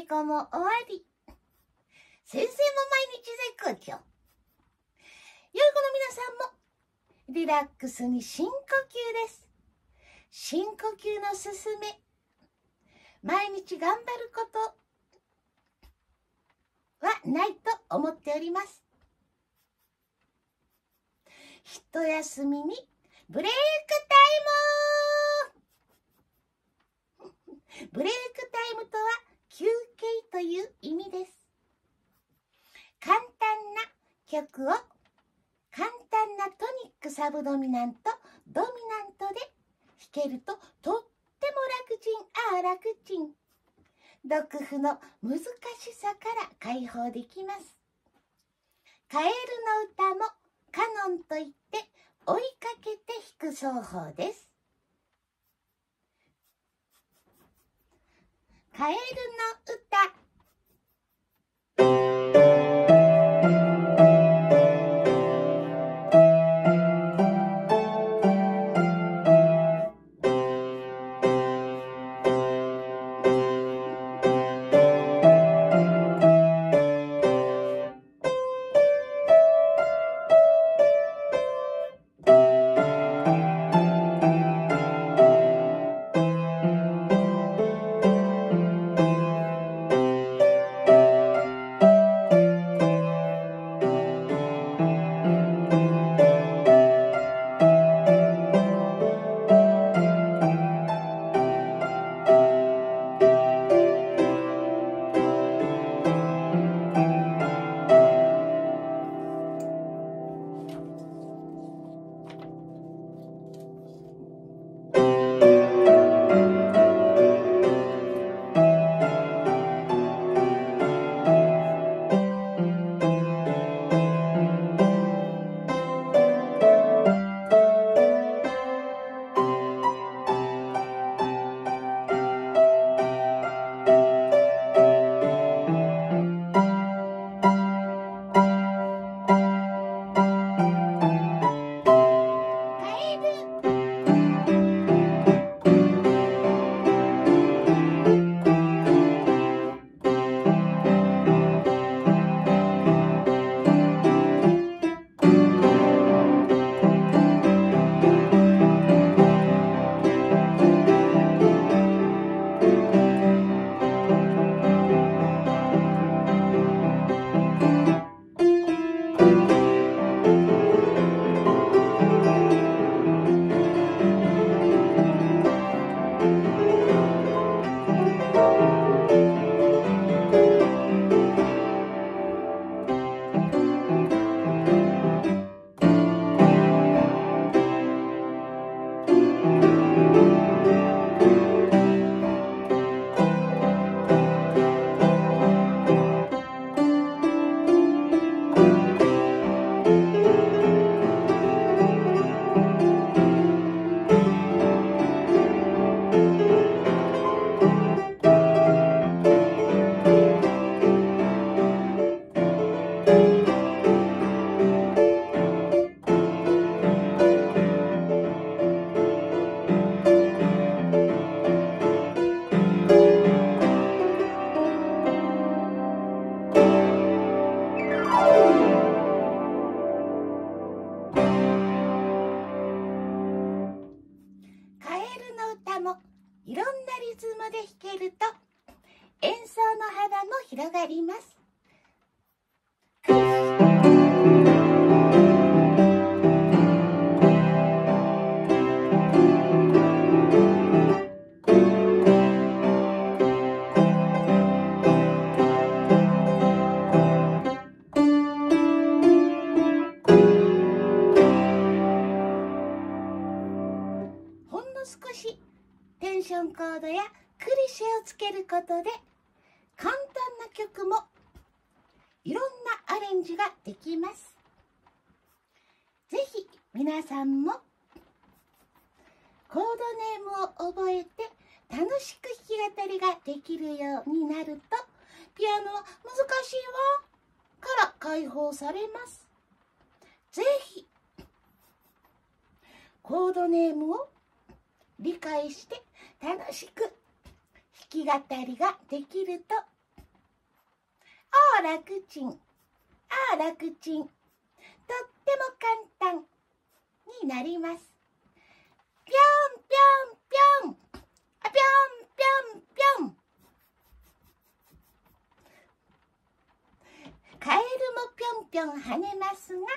語も終わり。先生も毎日絶好調。よい子の皆さんもリラックスに深呼吸です。深呼吸のすすめ。毎日頑張ることはないと思っております。一休みにブレイクタイムブレイクタイムとは休憩という意味です。簡単な曲を簡単なトニックサブドミナント、ドミナントで弾けるととっても楽ちん。読譜の難しさから解放できます。カエルの歌もカノンといって追いかけて弾く奏法です。カエルの歌。いろんなリズムで弾けると演奏の幅も広がります。ほんの少しテンションコードやクリシェをつけることで簡単な曲もいろんなアレンジができます。ぜひ皆さんもコードネームを覚えて楽しく弾き語りができるようになるとピアノは難しいわから解放されます。ぜひコードネームを理解して楽しく弾き語りができるとおー楽ちん、あー楽ちん。とっても簡単になります。ぴょんぴょんぴょん、あぴょんぴょんぴょん。カエルもぴょんぴょん跳ねますが、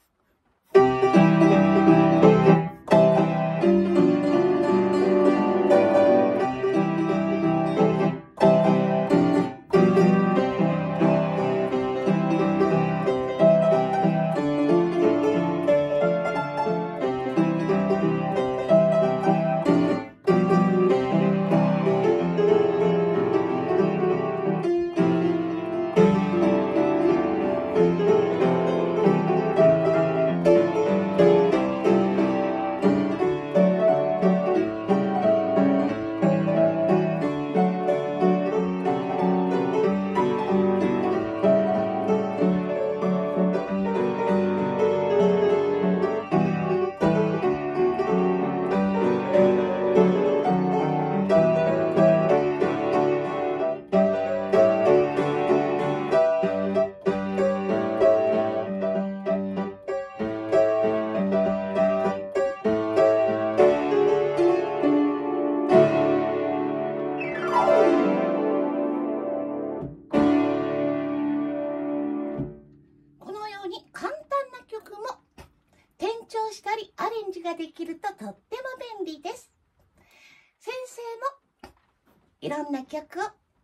このように簡単な曲も転調したりアレンジができるととっても便利です。先生もいろんな曲を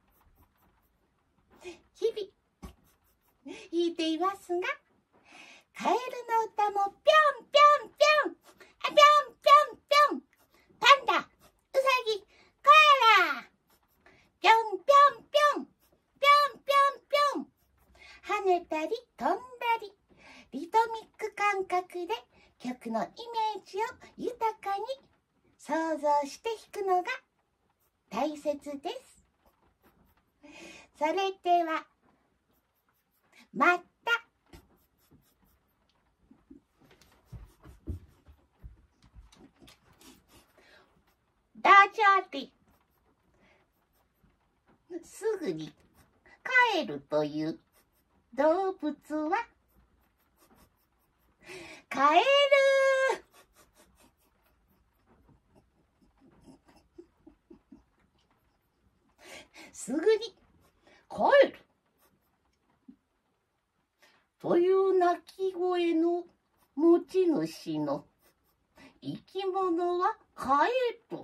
日々弾いていますが、カエルの歌もぴょんぴょんぴょん、あぴょんぴょんぴょん、パンダ、ウサギ、コアラ、ぴょんぴょんぴょん、ぴょんぴょんぴょん、跳ねたり飛んだり、リトミック感覚で曲のイメージを豊かに想像して弾くのが大切です。それではまた。ダジャレ。すぐに帰るという動物はカエル。すぐに帰るという鳴き声の持ち主の生き物はカエル。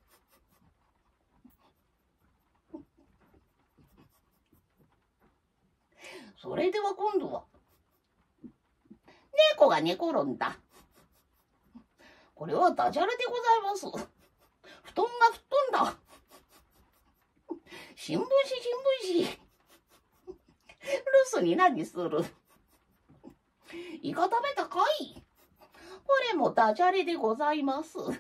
それでは今度は猫が寝転んだ。これはダジャレでございます。布団が吹っ飛んだ。新聞紙。留守に何する。イカ食べたかい。これもダジャレでございます。ひょ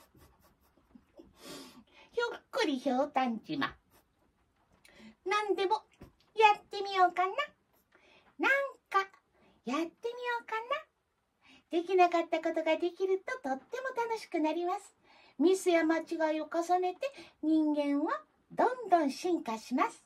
っくりひょうたん島。何でもやってみようかな。なんかやってみようかな。できなかったことができるととっても楽しくなります。ミスや間違いを重ねて人間はどんどん進化します。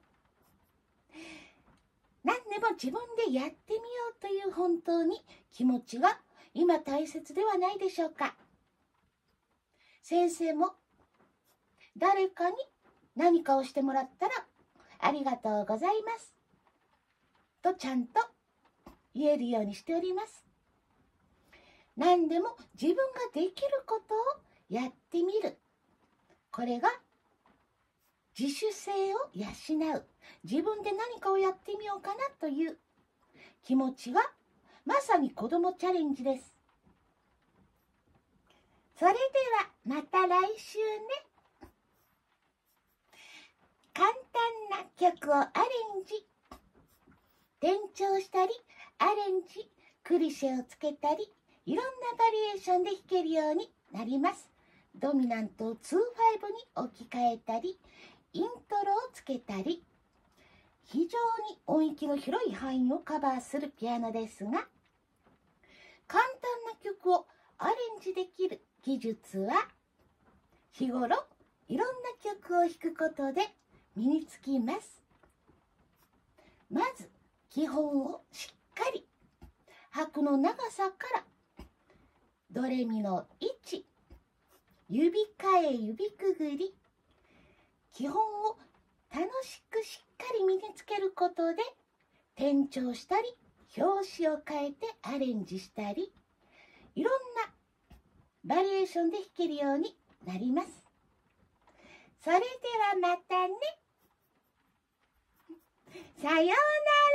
何でも自分でやってみようという本当に気持ちが今大切ではないでしょうか。先生も誰かに何かをしてもらったらありがとうございますとちゃんと言えるようにしております。何でも自分ができることをやってみる。これが自主性を養う。自分で何かをやってみようかなという気持ちがまさに子どもチャレンジです。それではまた来週ね。簡単な曲をアレンジ、転調したりアレンジ、クリシェをつけたり、いろんなバリエーションで弾けるようになります。ドミナントを2-5に置き換えたり、イントロをつけたり、非常に音域の広い範囲をカバーするピアノですが、簡単な曲をアレンジできる技術は日頃いろんな曲を弾くことで身につきます。 まず基本をしっかり、拍の長さからドレミの位置、指替え指くぐり、基本を楽しくしっかり身につけることで転調したり拍子を変えてアレンジしたり、いろんなバリエーションで弾けるようになります。それではまたね。さようなら。